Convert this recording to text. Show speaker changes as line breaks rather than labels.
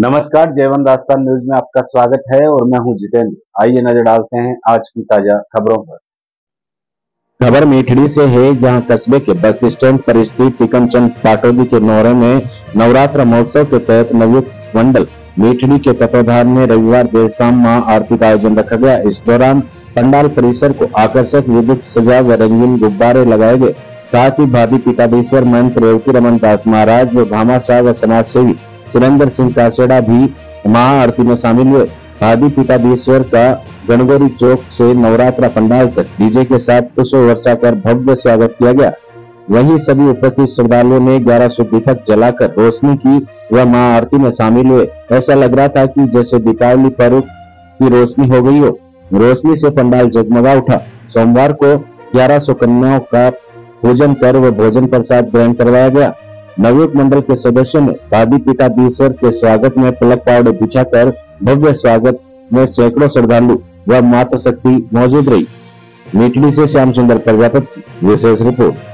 नमस्कार, जयवन राजस्थान न्यूज में आपका स्वागत है और मैं हूं जितेंद्र। आइए नजर डालते हैं आज की ताजा खबरों पर। खबर मीठड़ी से है, जहां कस्बे के बस स्टैंड पर स्थित टिकमचंद पाटोदी के नौरे में नवरात्र महोत्सव के तहत नवयुक्त मंडल मीठड़ी के तत्वाधान में रविवार देर शाम महा आरती का आयोजन रखा गया। इस दौरान पंडाल परिसर को आकर्षक विद्युत सजा व रंगीन गुब्बारे लगाए गए। साथ ही भाभी पीठाधीश्वर महंत रेवती रमन दास महाराज व घामाशाह व समाज सेवी सुरेंद्र सिंह कासेड़ा भी महाआरती में शामिल हुए। भाभी पीठाधीश्वर का गणगौरी चौक से नवरात्रा पंडाल तक डीजे के साथ पुष्प वर्षा कर भव्य स्वागत किया गया। वहीं सभी उपस्थित श्रद्धालुओं ने 1100 दीपक जलाकर रोशनी की व महाआरती में शामिल हुए। ऐसा लग रहा था कि जैसे दीपावली पर्व की रोशनी हो गई हो। रोशनी से पंडाल जगमगा उठा। सोमवार को 1100 कन्याओं का पूजन कर व भोजन प्रसाद ग्रहण करवाया गया। नवयुक्त मंडल के सदस्यों ने भाभी पीठाधीश्वर के स्वागत में पलक पावड़े बिछाकर भव्य स्वागत में सैकड़ों श्रद्धालु व मातृ शक्ति मौजूद रही। मीठड़ी से श्याम सुंदर प्रजापति, विशेष रिपोर्ट।